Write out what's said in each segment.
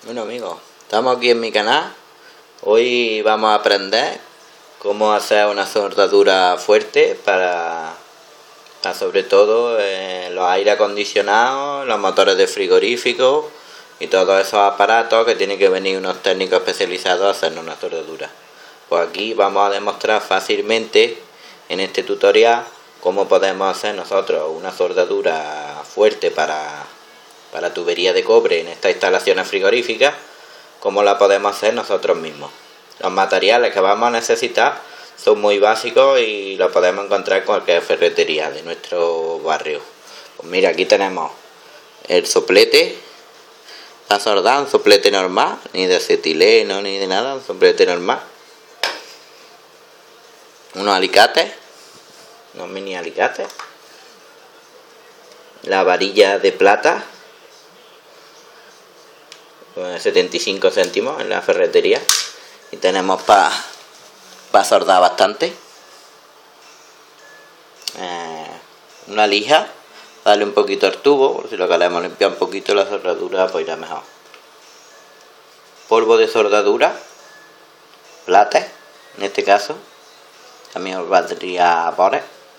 Bueno amigos, estamos aquí en mi canal. Hoy vamos a aprender cómo hacer una soldadura fuerte para sobre todo los aire acondicionados, los motores de frigorífico y todos esos aparatos que tienen que venir unos técnicos especializados a hacernos una soldadura. Pues aquí vamos a demostrar fácilmente en este tutorial cómo podemos hacer nosotros una soldadura fuerte para tubería de cobre en estas instalaciones frigoríficas, como la podemos hacer nosotros mismos. Los materiales que vamos a necesitar son muy básicos y los podemos encontrar en cualquier ferretería de nuestro barrio. Pues mira, aquí tenemos el soplete, la soldada, un soplete normal, ni de acetileno ni de nada, un soplete normal. Unos alicates, unos mini alicates, la varilla de plata, 75 céntimos en la ferretería, y tenemos para soldar bastante. Una lija, darle un poquito al tubo, por si lo queremos limpiar un poquito la soldadura, pues irá mejor. Polvo de soldadura, plata en este caso, también os valdría Bores.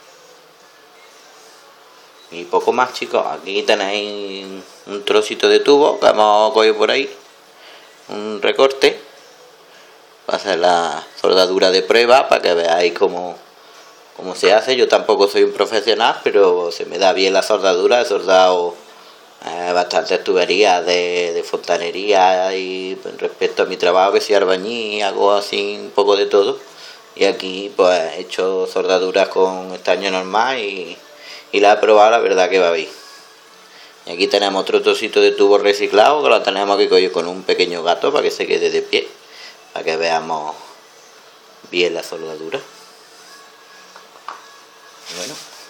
Y poco más, chicos. Aquí tenéis un trocito de tubo que hemos cogido por ahí, un recorte para hacer la soldadura de prueba, para que veáis cómo se hace. Yo tampoco soy un profesional, pero se me da bien la soldadura. He soldado bastantes tuberías de fontanería, y respecto a mi trabajo, que soy albañil, hago así un poco de todo. Y aquí pues he hecho soldaduras con estaño normal y la he probado, la verdad que va bien. Y aquí tenemos otro trocito de tubo reciclado que lo tenemos que coger con un pequeño gato para que se quede de pie, para que veamos bien la soldadura. Bueno,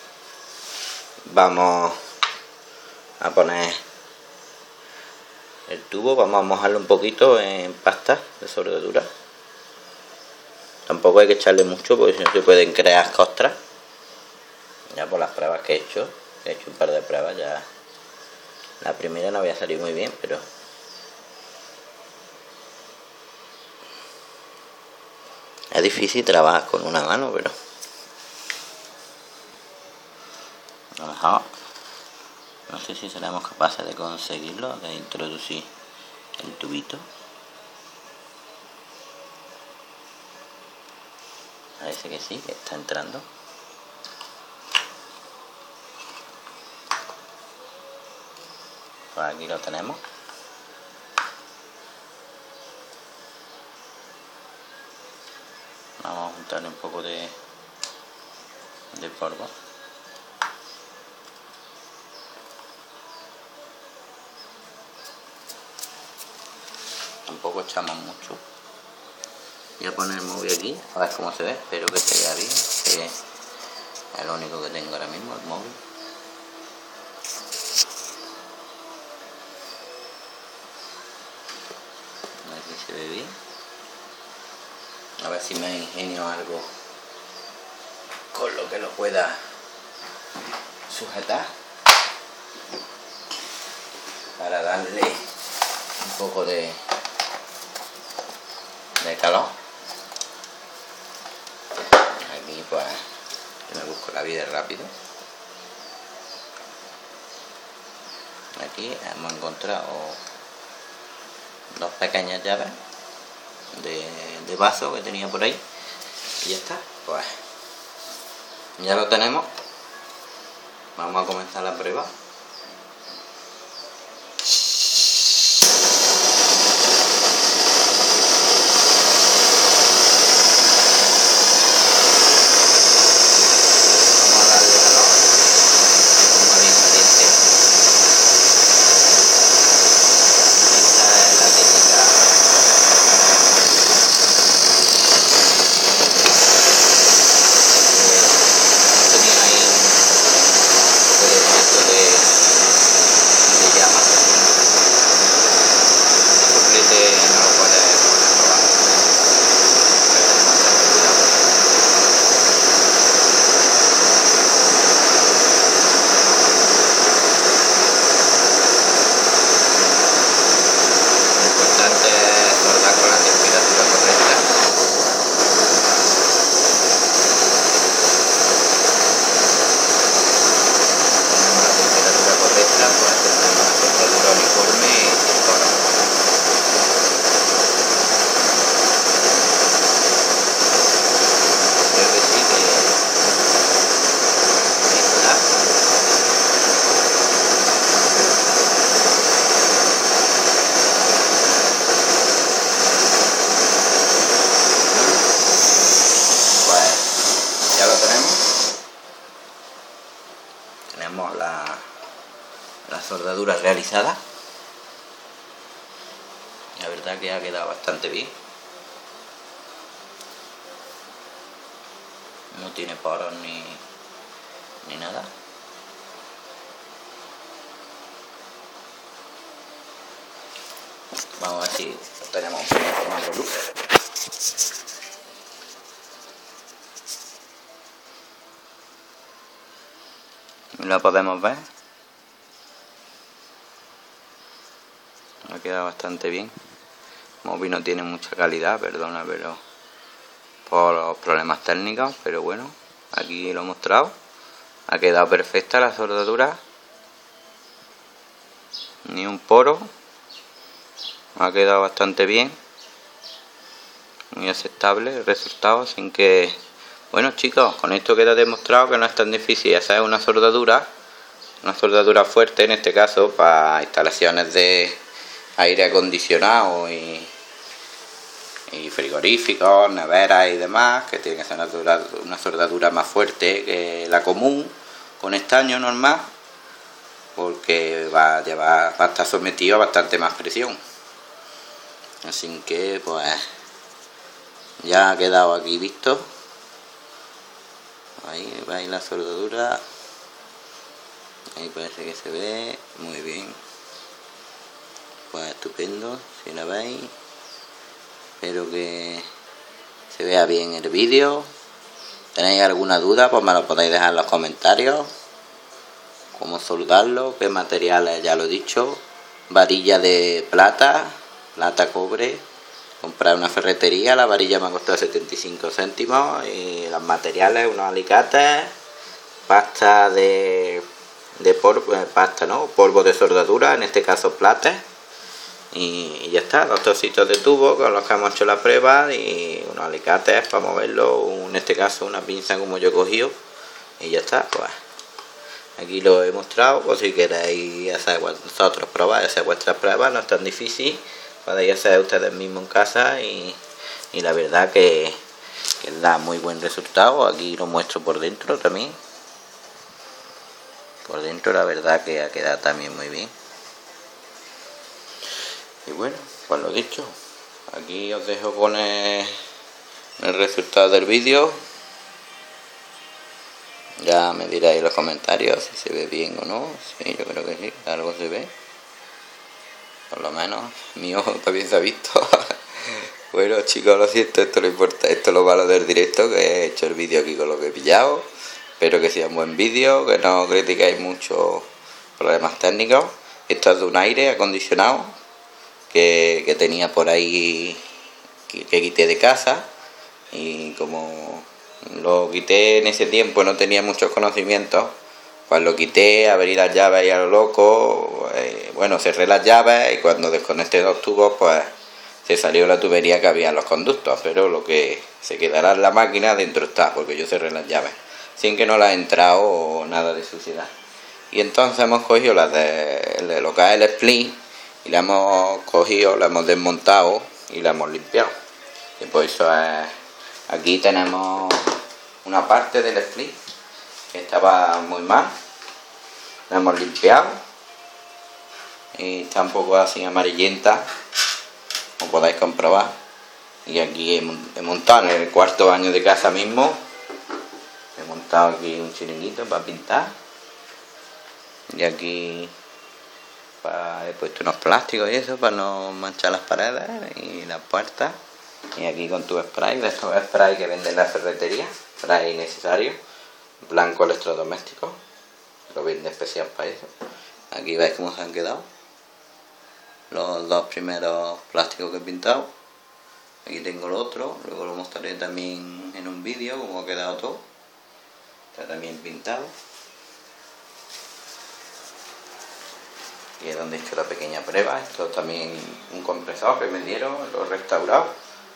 vamos a poner el tubo, vamos a mojarlo un poquito en pasta de soldadura. Tampoco hay que echarle mucho porque si no se pueden crear costras. Ya por las pruebas que he hecho un par de pruebas, ya la primera no había salido muy bien, pero es difícil trabajar con una mano, pero a lo mejor no sé si seremos capaces de conseguirlo, de introducir el tubito. Parece que sí, que está entrando. Pues aquí lo tenemos. Vamos a juntarle un poco de polvo. Tampoco echamos mucho. Voy a poner el móvil aquí, a ver cómo se ve. Espero que se vea bien, que es lo único que tengo ahora mismo, el móvil. Aquí se ve bien. A ver si me ingenio algo con lo que lo pueda sujetar para darle un poco de calor. Aquí pues me busco la vida rápido. Aquí hemos encontrado dos pequeñas llaves de vaso que tenía por ahí, y ya está. Pues ya lo tenemos. Vamos a comenzar la prueba. De soldadura realizada. La verdad que ha quedado bastante bien. No tiene poros ni nada. Vamos a ver si tenemos un poco más de luz. Lo podemos ver. Ha quedado bastante bien. El móvil no tiene mucha calidad, perdona, pero por los problemas técnicos, pero bueno, aquí lo he mostrado. Ha quedado perfecta la soldadura. Ni un poro. Ha quedado bastante bien. Muy aceptable el resultado, sin que... Bueno, chicos, con esto queda demostrado que no es tan difícil hacer una soldadura fuerte, en este caso para instalaciones de aire acondicionado y frigoríficos, neveras y demás, que tiene que ser una soldadura más fuerte que la común con estaño normal, porque va a estar sometido a bastante más presión. Así que pues ya ha quedado aquí visto. Ahí veis la soldadura. Ahí parece que se ve muy bien. Pues estupendo, si la veis. Espero que se vea bien el vídeo. ¿Tenéis alguna duda? Pues me lo podéis dejar en los comentarios. Cómo soldarlo, qué materiales, ya lo he dicho. Varilla de plata cobre. Comprar una ferretería, la varilla me ha costado 75 céntimos. Y los materiales, unos alicates, pasta polvo de soldadura, en este caso plates. Y ya está, 2 trocitos de tubo con los que hemos hecho la prueba y unos alicates para moverlo, en este caso una pinza como yo he cogido, y ya está. Pues aquí lo he mostrado, por si queréis hacer vosotros probar, hacer vuestras pruebas, no es tan difícil, podéis hacer ustedes mismos en casa y la verdad que da muy buen resultado. Aquí lo muestro por dentro también. Por dentro la verdad que ha quedado también muy bien. Y bueno, pues lo dicho, aquí os dejo con el resultado del vídeo. Ya me diréis en los comentarios si se ve bien o no. Sí, yo creo que sí, algo se ve. Por lo menos mi ojo también se ha visto. Bueno, chicos, lo siento, esto no importa, esto es lo malo del directo, que he hecho el vídeo aquí con lo que he pillado. Espero que sea un buen vídeo, que no criticáis mucho problemas técnicos. Esto es de un aire acondicionado que tenía por ahí, que quité de casa, y como lo quité en ese tiempo, no tenía muchos conocimientos, pues lo quité, abrí las llaves y a lo loco, bueno, cerré las llaves y cuando desconecté 2 tubos, pues se salió la tubería que había en los conductos, pero lo que se quedará en la máquina dentro está, porque yo cerré las llaves, sin que no le ha entrado nada de suciedad. Y entonces hemos cogido las de lo que es el split, y la hemos cogido, la hemos desmontado y la hemos limpiado. Y pues eso es, aquí tenemos una parte del split que estaba muy mal, la hemos limpiado y está un poco así amarillenta, como podéis comprobar. Y aquí he montado en el 4.º año de casa mismo, he montado aquí un chiringuito para pintar, y aquí he puesto unos plásticos y eso para no manchar las paredes y las puertas. Y aquí con tu spray, de estos spray que venden en la ferretería, spray necesario, blanco electrodoméstico, lo vende especial para eso. Aquí veis cómo se han quedado los 2 primeros plásticos que he pintado. Aquí tengo el otro, luego lo mostraré también en un vídeo cómo ha quedado todo. Está también pintado. Y es donde he hecho la pequeña prueba. Esto también un compresor que me dieron, lo he restaurado.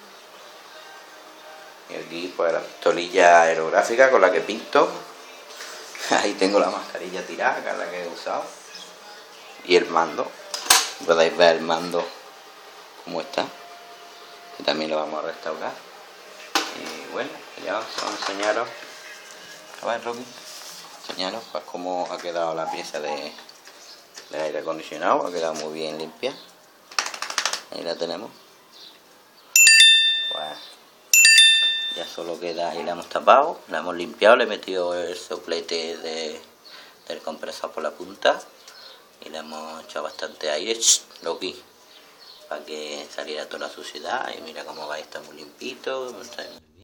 Y aquí pues la pistolilla aerográfica con la que pinto. Ahí tengo la mascarilla tirada, que es la que he usado. Y el mando. Podéis ver el mando cómo está. Que también lo vamos a restaurar. Y bueno, ya os voy a enseñaros. A ver, Rocky, enseñaros pues cómo ha quedado la pieza de del aire acondicionado, ha quedado muy bien limpia. Ahí la tenemos. Pues ya solo queda, ahí la hemos tapado, la hemos limpiado, le he metido el soplete del compresor por la punta y le hemos echado bastante aire, Loki, para que saliera toda la suciedad. Y mira cómo va, está muy limpito, está